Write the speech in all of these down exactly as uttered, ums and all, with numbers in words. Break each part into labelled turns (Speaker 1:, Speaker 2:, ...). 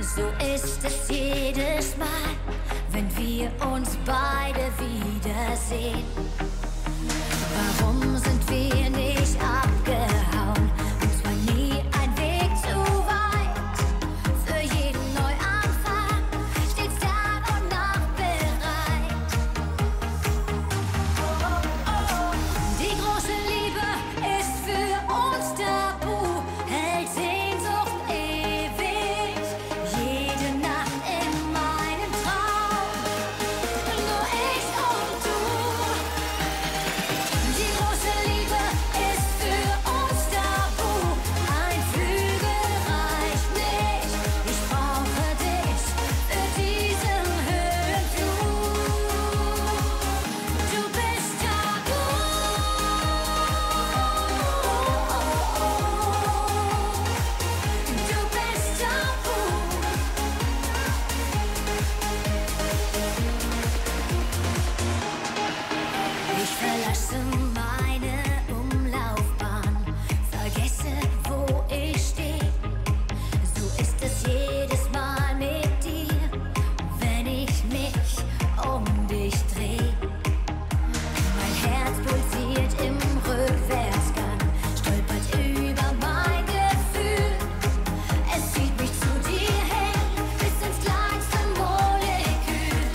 Speaker 1: So ist es jedes Mal, wenn wir uns beide wiedersehen. Warum sind wir nicht abgehauen? Uns war nie ein Weg zu weit. Für jeden Neuanfang stets Tag und Nacht bereit. Die große Liebe ist für uns tabu, hält Sehnsucht ewig. Jede Nacht in meinem Traum, nur ich und du. Die große Liebe ist für uns tabu, ein Flügel reicht nicht. Ich brauche dich für diesen Höhenflug. Du bist tabu. Du bist tabu. Ich verlasse meine Umlaufbahn, vergesse, wo ich stehe. So ist es jedes Mal mit dir, wenn ich mich um dich dreh. Mein Herz pulsiert im Rückwärtsgang, stolpert über mein Gefühl. Es zieht mich zu dir hin, bis ins kleinste Molekül.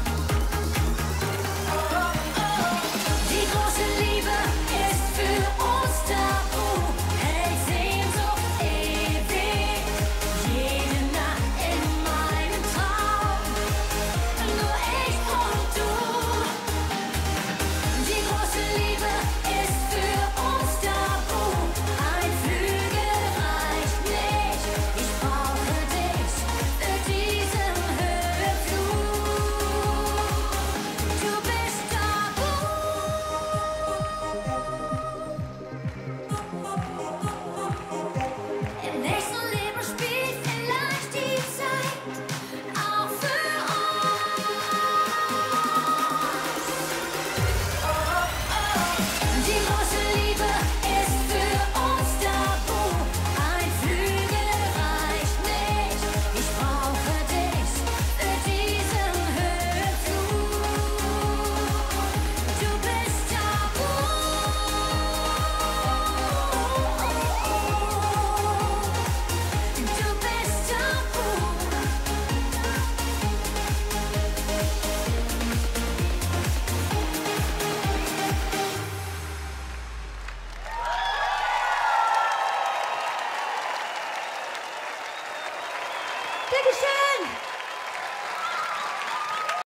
Speaker 1: Die große Liebe ist für uns tabu, hält Sehnsucht ewig. Jede Nacht in meinem Traum, nur ich und du. Die große Liebe ist für uns tabu, ein Flügel reicht nicht. Ich brauche dich für diesen Höhenflug. Du bist tabu. Im nächsten Leben spielt vielleicht die Zeit auch für uns. Die große Liebe ist für uns tabu, ein Flügel reicht nicht. Ich brauche dich für diesen Höhenflug. Du bist tabu. Du bist tabu.
Speaker 2: Dankeschön!